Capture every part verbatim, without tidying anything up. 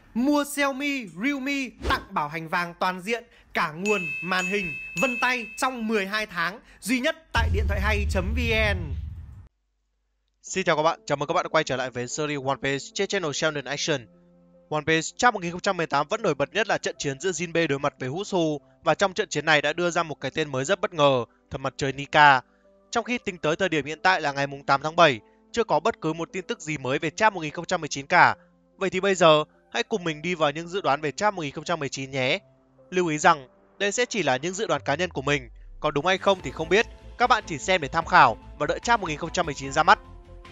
Mua Xiaomi, Realme tặng bảo hành vàng toàn diện, cả nguồn, màn hình, vân tay trong mười hai tháng, duy nhất tại điện thoại hay chấm vn. Xin chào các bạn, chào mừng các bạn đã quay trở lại với series One Piece trên channel Sheldon Action. One Piece trong một nghìn không trăm mười tám vẫn nổi bật nhất là trận chiến giữa Jinbe đối mặt với Hutsu, và trong trận chiến này đã đưa ra một cái tên mới rất bất ngờ, Thần Mặt Trời Nika. Trong khi tính tới thời điểm hiện tại là ngày tám tháng bảy, chưa có bất cứ một tin tức gì mới về Chap một nghìn không trăm mười chín cả. Vậy thì bây giờ, hãy cùng mình đi vào những dự đoán về Chap một nghìn không trăm mười chín nhé. Lưu ý rằng, đây sẽ chỉ là những dự đoán cá nhân của mình, còn đúng hay không thì không biết, các bạn chỉ xem để tham khảo và đợi Chap một nghìn không trăm mười chín ra mắt.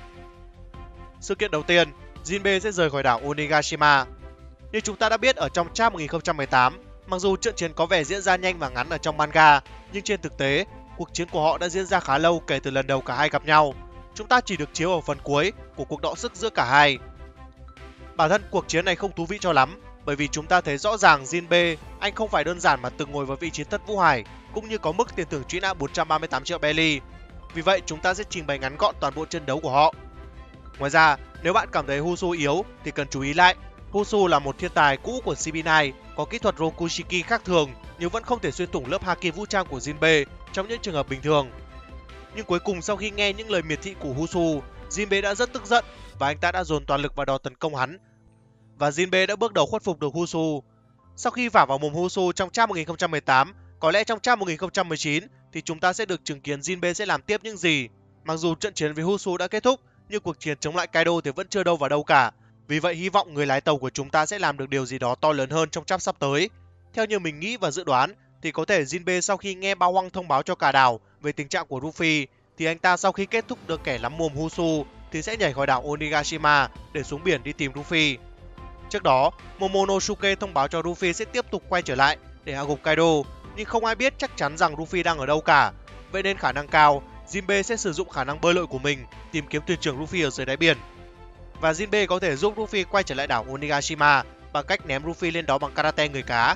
Sự kiện đầu tiên, Jinbe sẽ rời khỏi đảo Onigashima. Như chúng ta đã biết ở trong Chap một nghìn không trăm mười tám, mặc dù trận chiến có vẻ diễn ra nhanh và ngắn ở trong manga, nhưng trên thực tế, cuộc chiến của họ đã diễn ra khá lâu kể từ lần đầu cả hai gặp nhau. Chúng ta chỉ được chiếu ở phần cuối của cuộc đọ sức giữa cả hai. Bản thân cuộc chiến này không thú vị cho lắm, bởi vì chúng ta thấy rõ ràng Jinbe, anh không phải đơn giản mà từng ngồi vào vị trí Thất Vũ Hải, cũng như có mức tiền thưởng truy nã bốn trăm ba mươi tám triệu belly. Vì vậy chúng ta sẽ trình bày ngắn gọn toàn bộ trận đấu của họ. Ngoài ra, nếu bạn cảm thấy Hutsu yếu thì cần chú ý lại. Hutsu là một thiên tài cũ của xê bê chín, có kỹ thuật Rokushiki khác thường nhưng vẫn không thể xuyên thủng lớp haki vũ trang của Jinbe trong những trường hợp bình thường. Nhưng cuối cùng sau khi nghe những lời miệt thị của Hutsu, Jinbe đã rất tức giận và anh ta đã dồn toàn lực vào đòn tấn công hắn. Và Jinbe đã bước đầu khuất phục được Hutsu. Sau khi vả vào mồm Hutsu trong Chap một nghìn không trăm mười tám, có lẽ trong Chap một nghìn không trăm mười chín thì chúng ta sẽ được chứng kiến Jinbe sẽ làm tiếp những gì. Mặc dù trận chiến với Hutsu đã kết thúc, nhưng cuộc chiến chống lại Kaido thì vẫn chưa đâu vào đâu cả. Vì vậy hy vọng người lái tàu của chúng ta sẽ làm được điều gì đó to lớn hơn trong Chap sắp tới. Theo như mình nghĩ và dự đoán thì có thể Jinbe sau khi nghe Bao Hoang thông báo cho cả đảo về tình trạng của Luffy, thì anh ta sau khi kết thúc được kẻ lắm mồm Hutsu thì sẽ nhảy khỏi đảo Onigashima để xuống biển đi tìm Luffy. Trước đó, Momonosuke thông báo cho Luffy sẽ tiếp tục quay trở lại để hạ gục Kaido, nhưng không ai biết chắc chắn rằng Luffy đang ở đâu cả. Vậy nên khả năng cao, Jinbe sẽ sử dụng khả năng bơi lội của mình tìm kiếm thuyền trưởng Luffy ở dưới đáy biển. Và Jinbe có thể giúp Luffy quay trở lại đảo Onigashima bằng cách ném Luffy lên đó bằng karate người cá.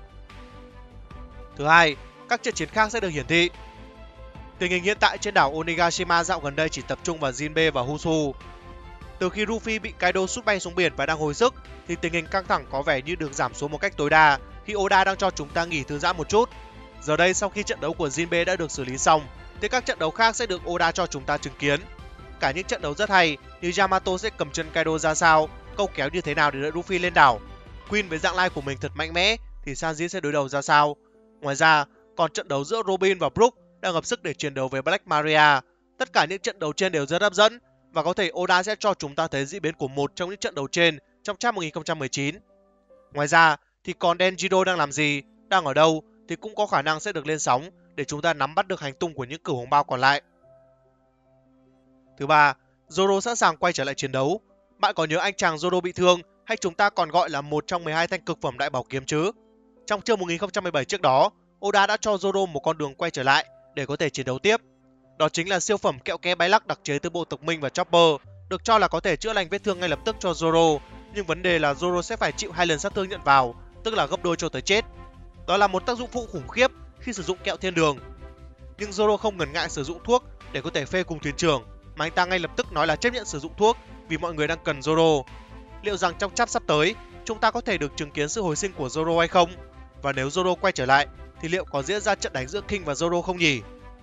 Thứ hai, các trận chiến khác sẽ được hiển thị. Tình hình hiện tại trên đảo Onigashima dạo gần đây chỉ tập trung vào Jinbe và Hutsu. Từ khi Luffy bị Kaido sút bay xuống biển và đang hồi sức, thì tình hình căng thẳng có vẻ như được giảm xuống một cách tối đa khi Oda đang cho chúng ta nghỉ thư giãn một chút. Giờ đây sau khi trận đấu của Jinbe đã được xử lý xong, thì các trận đấu khác sẽ được Oda cho chúng ta chứng kiến. Cả những trận đấu rất hay như Yamato sẽ cầm chân Kaido ra sao, câu kéo như thế nào để đợi Luffy lên đảo, Queen với dạng lai của mình thật mạnh mẽ thì Sanji sẽ đối đầu ra sao. Ngoài ra, còn trận đấu giữa Robin và Brook đang hợp sức để chiến đấu với Black Maria. Tất cả những trận đấu trên đều rất hấp dẫn và có thể Oda sẽ cho chúng ta thấy diễn biến của một trong những trận đấu trên trong Chap một nghìn không trăm mười chín. Ngoài ra thì còn Denjiro đang làm gì, đang ở đâu thì cũng có khả năng sẽ được lên sóng để chúng ta nắm bắt được hành tung của những cửu hồng bao còn lại. Thứ ba, Zoro sẵn sàng quay trở lại chiến đấu. Bạn có nhớ anh chàng Zoro bị thương hay chúng ta còn gọi là một trong mười hai thanh cực phẩm đại bảo kiếm chứ? Trong chương một nghìn không trăm mười bảy trước đó, Oda đã cho Zoro một con đường quay trở lại để có thể chiến đấu tiếp. Đó chính là siêu phẩm kẹo ke bay lắc đặc chế từ bộ tộc Minh và Chopper, được cho là có thể chữa lành vết thương ngay lập tức cho Zoro, nhưng vấn đề là Zoro sẽ phải chịu hai lần sát thương nhận vào, tức là gấp đôi cho tới chết. Đó là một tác dụng phụ khủng khiếp khi sử dụng kẹo thiên đường. Nhưng Zoro không ngần ngại sử dụng thuốc để có thể phê cùng thuyền trưởng, mà anh ta ngay lập tức nói là chấp nhận sử dụng thuốc vì mọi người đang cần Zoro. Liệu rằng trong Chap sắp tới, chúng ta có thể được chứng kiến sự hồi sinh của Zoro hay không? Và nếu Zoro quay trở lại, thì liệu có diễn ra trận đánh giữa King và Zoro không nhỉ?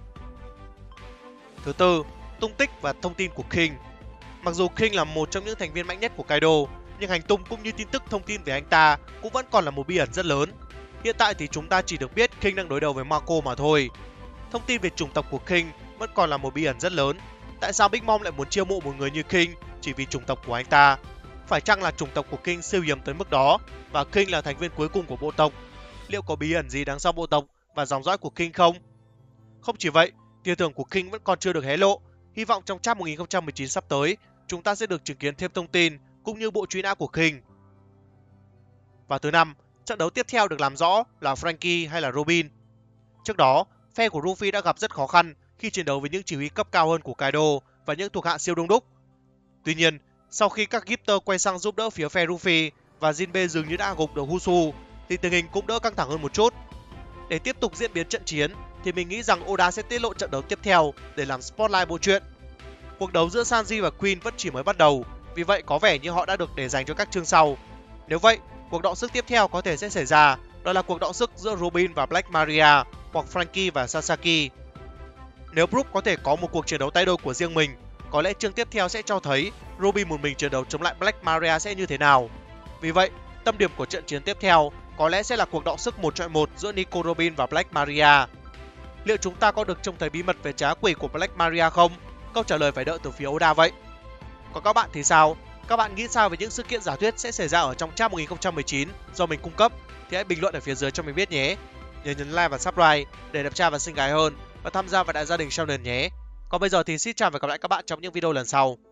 Thứ tư, tung tích và thông tin của King. Mặc dù King là một trong những thành viên mạnh nhất của Kaido, nhưng hành tung cũng như tin tức thông tin về anh ta cũng vẫn còn là một bí ẩn rất lớn. Hiện tại thì chúng ta chỉ được biết King đang đối đầu với Marco mà thôi. Thông tin về chủng tộc của King vẫn còn là một bí ẩn rất lớn. Tại sao Big Mom lại muốn chiêu mộ một người như King chỉ vì chủng tộc của anh ta? Phải chăng là chủng tộc của King siêu hiếm tới mức đó và King là thành viên cuối cùng của bộ tộc? Liệu có bí ẩn gì đằng sau bộ tộc và dòng dõi của King không? Không chỉ vậy, tiền thưởng của King vẫn còn chưa được hé lộ. Hy vọng trong Chap một nghìn không trăm mười chín sắp tới, chúng ta sẽ được chứng kiến thêm thông tin cũng như bộ truy nã của King. Và thứ năm, trận đấu tiếp theo được làm rõ là Franky hay là Robin. Trước đó, phe của Luffy đã gặp rất khó khăn khi chiến đấu với những chỉ huy cấp cao hơn của Kaido và những thuộc hạ siêu đông đúc. Tuy nhiên, sau khi các Gifter quay sang giúp đỡ phía phe Luffy và Jinbe dường như đã gục được Hutsu, thì tình hình cũng đỡ căng thẳng hơn một chút. Để tiếp tục diễn biến trận chiến, thì mình nghĩ rằng Oda sẽ tiết lộ trận đấu tiếp theo để làm spotlight bộ truyện. Cuộc đấu giữa Sanji và Queen vẫn chỉ mới bắt đầu, vì vậy có vẻ như họ đã được để dành cho các chương sau. Nếu vậy, cuộc đọ sức tiếp theo có thể sẽ xảy ra, đó là cuộc đọ sức giữa Robin và Black Maria hoặc Frankie và Sasaki. Nếu Brook có thể có một cuộc chiến đấu tay đôi của riêng mình, có lẽ chương tiếp theo sẽ cho thấy Robin một mình chiến đấu chống lại Black Maria sẽ như thế nào. Vì vậy, tâm điểm của trận chiến tiếp theo có lẽ sẽ là cuộc đọ sức một chọi một giữa Nico Robin và Black Maria. Liệu chúng ta có được trông thấy bí mật về trá quỷ của Black Maria không? Câu trả lời phải đợi từ phía Oda vậy. Còn các bạn thì sao? Các bạn nghĩ sao về những sự kiện giả thuyết sẽ xảy ra ở trong Champ một nghìn không trăm mười chín do mình cung cấp? Thì hãy bình luận ở phía dưới cho mình biết nhé. Nhớ nhấn like và subscribe để đẹp trai và xinh gái hơn và tham gia vào đại gia đình Sheldon nhé. Còn bây giờ thì xin chào và gặp lại các bạn trong những video lần sau.